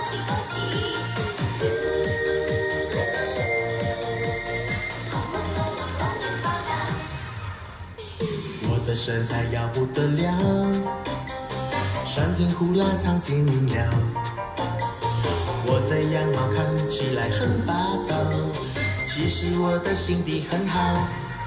喜恭喜！红龙龙龙龙年发达。 我的身材要不得了，酸甜苦辣尝尽了。我的样貌看起来很霸道，其实我的心地很好。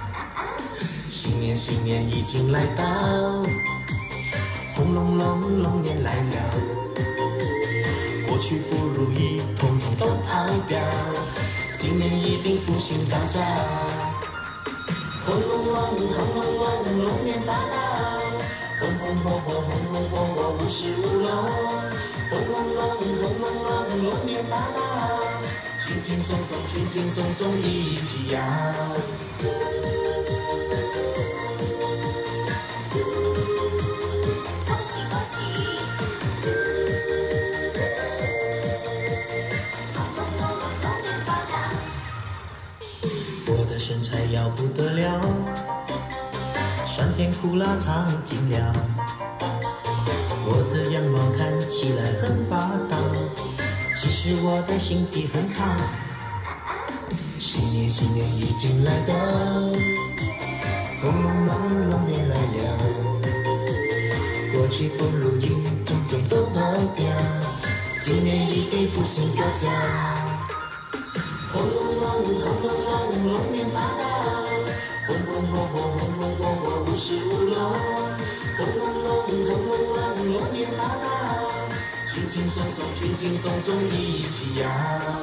新年已经来到，轰隆隆龙年来了。过去不如意，统统都跑掉，今年一定复兴高照。轰隆隆，龙年大到，红红火火，红红火火，无事无龙。轰隆隆，龙年大到，轻轻松松，一起摇。 恭喜恭喜！红龙龙龙龙年发达。 我的身材要不得了，酸甜苦辣尝尽了。我的样貌看起来很霸道，其实我的心地很好。新年已经来到，轰隆隆龙年来了。过去不如意，统统都跑掉，今年一定复兴高照。轰隆隆，龙年大到，红红火火，无事无龙。轰隆隆，龙年大到，轻轻松松，一起摇。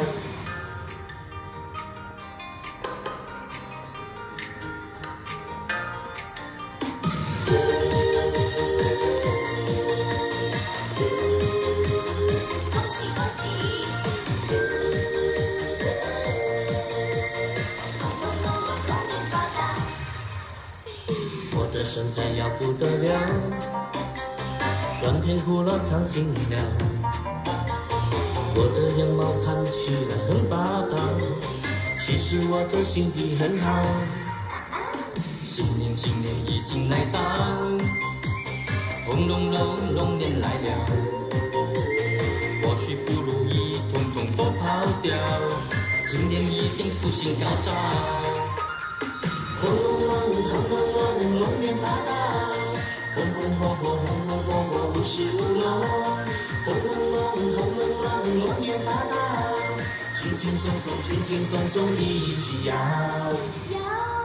恭喜恭喜！红龙龙龙龙年发达。 我的身材要不得了，酸甜苦辣尝尽了。我的样貌看起来很霸道，其实我的心地很好。新年已经来到，轰隆隆龙年来了。过去不如意，统统都跑掉，今年一定复兴高照。轰隆隆，龙年大到，红红火火，无事无龙。轰隆隆，龙年大到，轻轻松松，一起摇。 摇。